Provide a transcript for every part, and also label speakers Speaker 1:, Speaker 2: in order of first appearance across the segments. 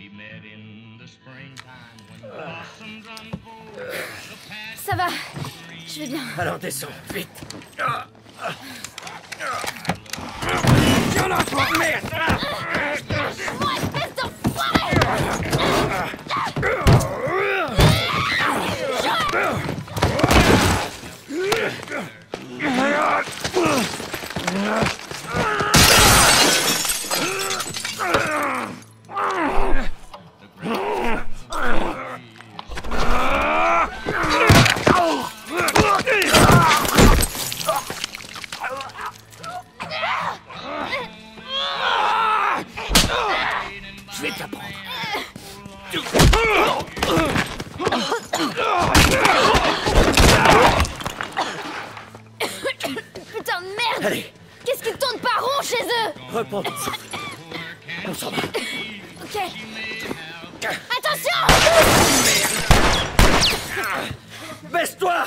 Speaker 1: Ça va, je vais bien.
Speaker 2: Alors descends, vite.
Speaker 1: Viens là, toi, merde! Moi, espèce d'enfoiré!
Speaker 2: Je vais t'apprendre.
Speaker 1: Putain de merde!
Speaker 2: Allez,
Speaker 1: Qu'est-ce qui tourne pas rond chez eux?
Speaker 2: reprends ton souffle. On s'en va.
Speaker 1: Ok. Attention!
Speaker 2: Baisse-toi!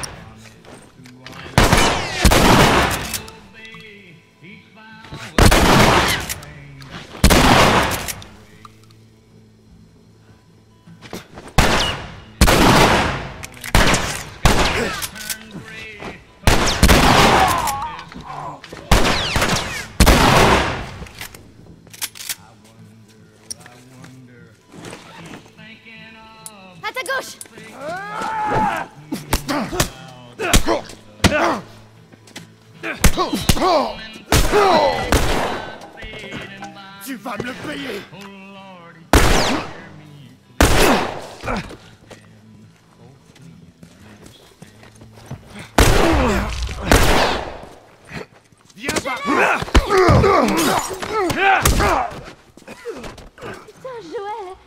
Speaker 1: À ta gauche!
Speaker 2: Tu vas me le payer! Viens pas!
Speaker 1: Putain, Joël!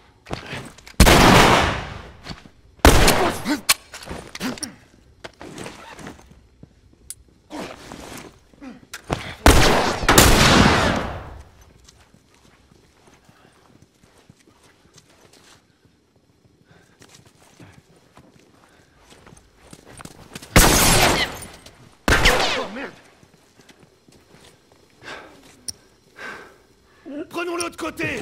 Speaker 2: Oh merde! Prenons l'autre côté!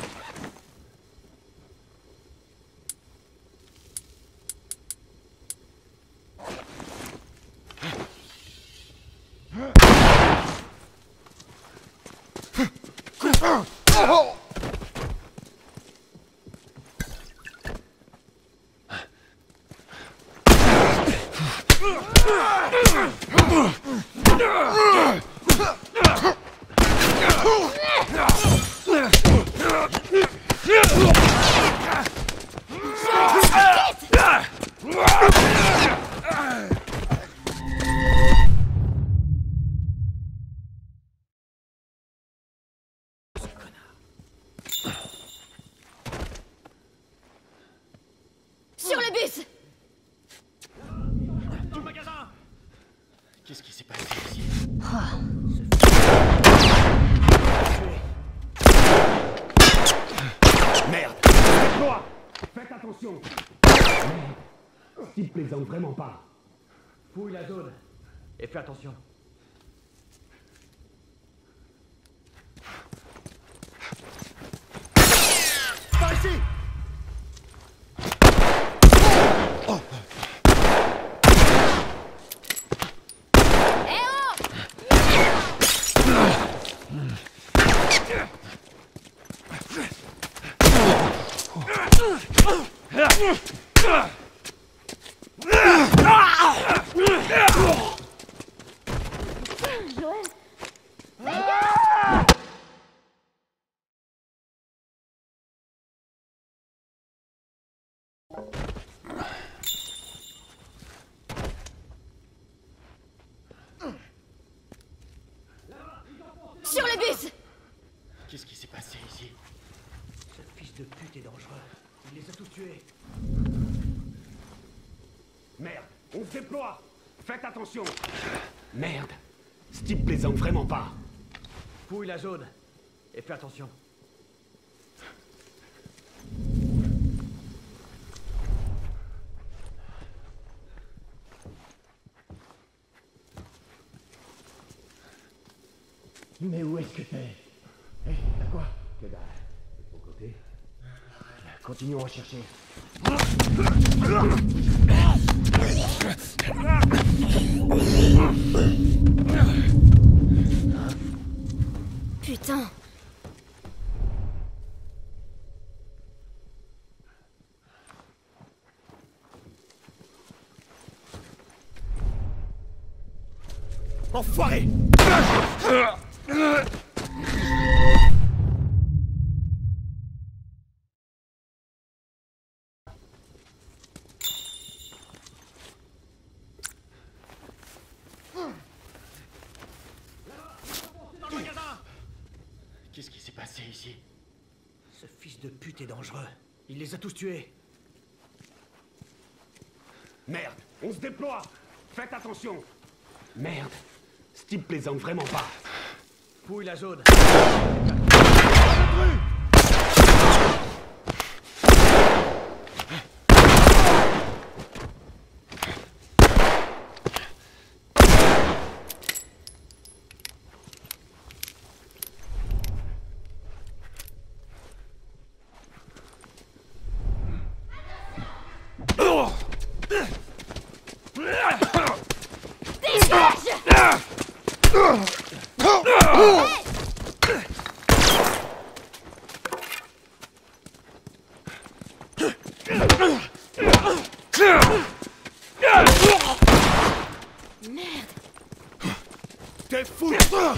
Speaker 1: Sur le bus!
Speaker 2: Tout le magasin! Qu'est-ce qui s'est passé ici? Merde! Faites-moi! Faites attention!
Speaker 3: S'il plaisante vraiment pas. Fouille la zone et fais attention.
Speaker 2: Par ici!
Speaker 1: Eh oh! Joël! Sur le bus!
Speaker 2: Qu'est-ce qui s'est passé ici?
Speaker 3: Ce fils de pute est dangereux. Il les a tous tués.
Speaker 2: Merde! On se déploie! Faites attention!
Speaker 3: Merde.
Speaker 2: Ce type plaisante vraiment pas.
Speaker 3: Fouille la zone et fais attention. Mais où est-ce que t'es? Hé, t'as quoi? Que dalle. De ton côté. Continuons à chercher.
Speaker 1: Putain.
Speaker 4: Enfoiré!
Speaker 3: Qu'est-ce qui s'est passé ici? Ce fils de pute est dangereux. Il les a tous tués.
Speaker 2: Merde, on se déploie. Faites attention. Merde, ce type plaisante vraiment pas.
Speaker 3: Fouille la zone.
Speaker 4: T'es fou!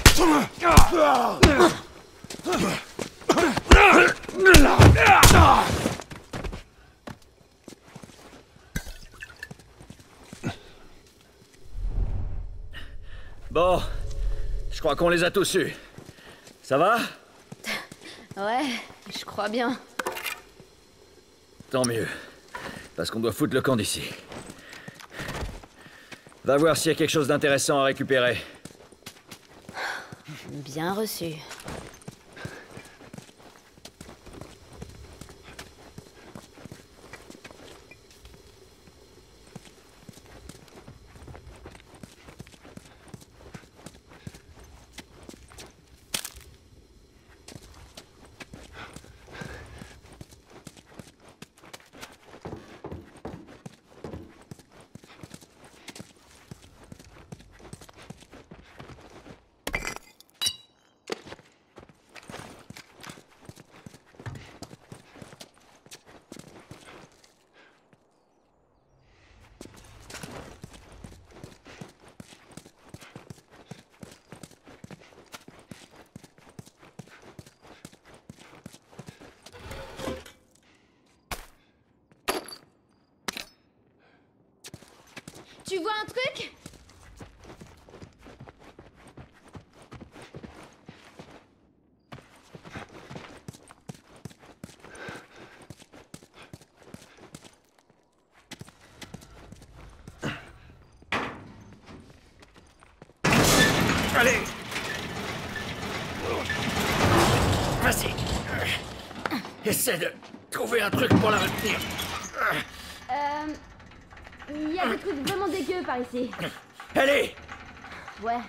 Speaker 5: Bon, je crois qu'on les a tous eus. Ça va?
Speaker 1: Ouais, je crois bien.
Speaker 5: Tant mieux. Parce qu'on doit foutre le camp d'ici. Va voir s'il y a quelque chose d'intéressant à récupérer.
Speaker 1: Bien reçu. Tu vois un truc?
Speaker 5: Allez! Vas-y! Essaie de trouver un truc pour la retenir.
Speaker 1: Il y a des trucs vraiment dégueux par ici.
Speaker 5: Allez!
Speaker 1: Ouais.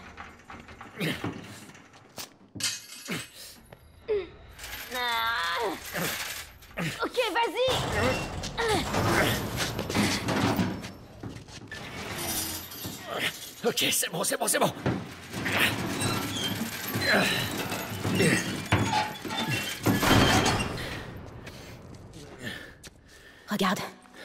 Speaker 1: Ah. Ok, vas-y.
Speaker 5: Ok, c'est bon, c'est bon, c'est bon.
Speaker 1: Regarde.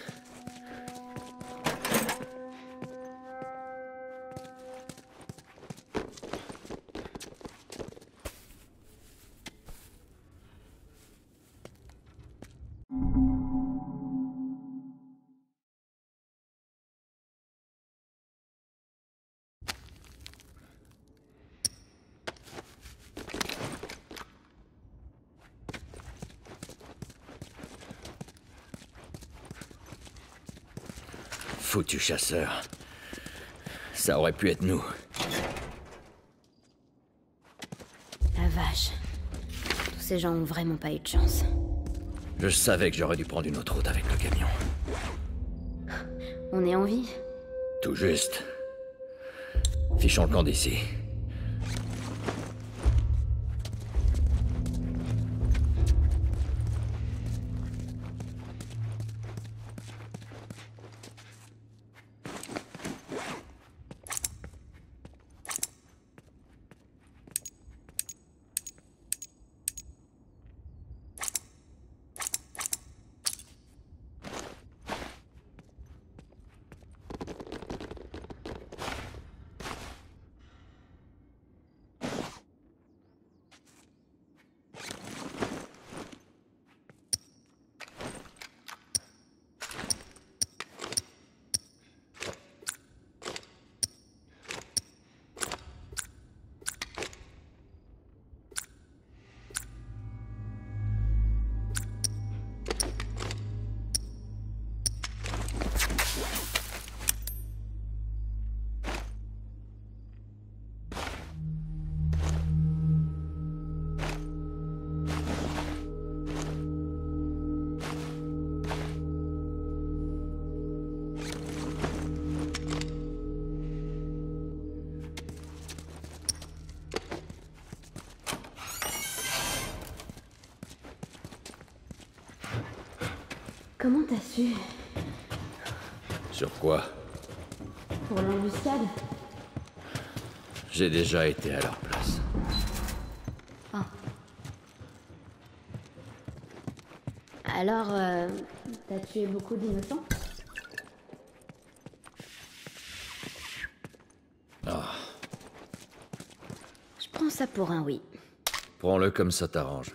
Speaker 5: Foutu chasseur. Ça aurait pu être nous.
Speaker 1: La vache. Tous ces gens ont vraiment pas eu de chance.
Speaker 5: Je savais que j'aurais dû prendre une autre route avec le camion.
Speaker 1: On est en vie.
Speaker 5: Tout juste. Fichons le camp d'ici.
Speaker 1: Comment t'as su?
Speaker 5: Sur quoi?
Speaker 1: Pour l'embuscade?
Speaker 5: J'ai déjà été à leur place.
Speaker 1: Alors, t'as tué beaucoup d'innocents? Je prends ça pour un oui.
Speaker 5: Prends-le comme ça t'arrange.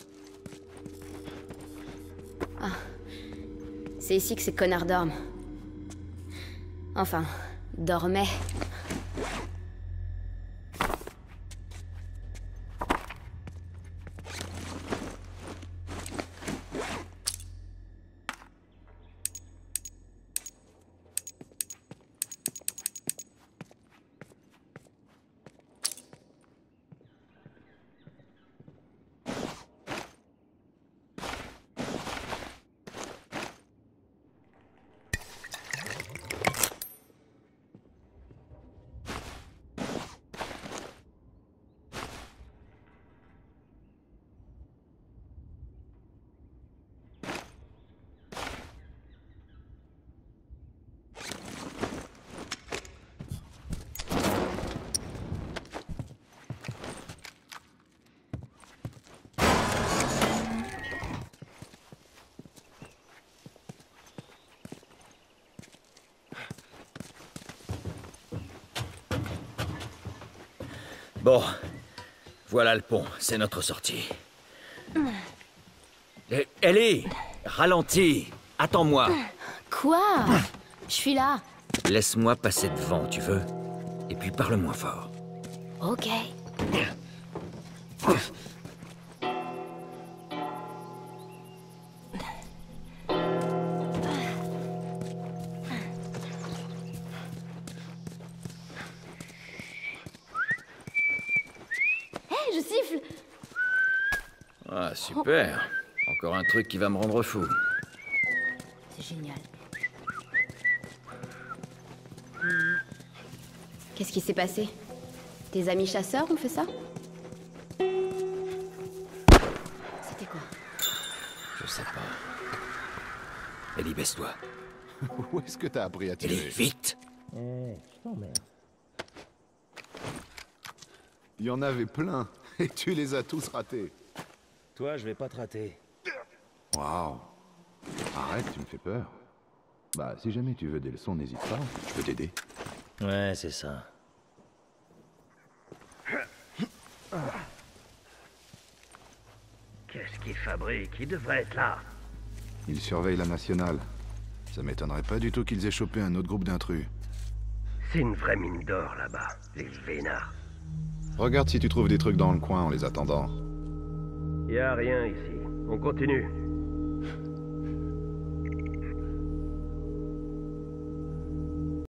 Speaker 1: C'est ici que ces connards dorment. Enfin, dormaient.
Speaker 5: Bon, voilà le pont, c'est notre sortie. Ellie, ralentis, attends-moi.
Speaker 1: Quoi? Je suis là.
Speaker 5: Laisse-moi passer devant, tu veux? Et puis parle moins fort.
Speaker 1: Ok. Hé, je siffle!
Speaker 5: Ah, super. Encore un truc qui va me rendre fou.
Speaker 1: C'est génial. Qu'est-ce qui s'est passé? Tes amis chasseurs ont fait ça? C'était quoi?
Speaker 5: Je sais pas. Ellie, baisse-toi.
Speaker 6: Où est-ce que t'as appris à
Speaker 5: Ellie,
Speaker 6: tirer?
Speaker 5: vite!
Speaker 6: Il y en avait plein, et tu les as tous ratés.
Speaker 4: Toi, je vais pas te rater.
Speaker 6: Waouh. Arrête, tu me fais peur. Bah, si jamais tu veux des leçons, n'hésite pas, je peux t'aider.
Speaker 4: Ouais, c'est ça.
Speaker 3: Qu'est-ce qu'ils fabriquent? Ils devraient être là.
Speaker 6: Ils surveillent la nationale. Ça m'étonnerait pas du tout qu'ils aient chopé un autre groupe d'intrus.
Speaker 3: C'est une vraie mine d'or là-bas, les vénards.
Speaker 6: Regarde si tu trouves des trucs dans le coin en les attendant.
Speaker 3: Y a rien ici. On continue.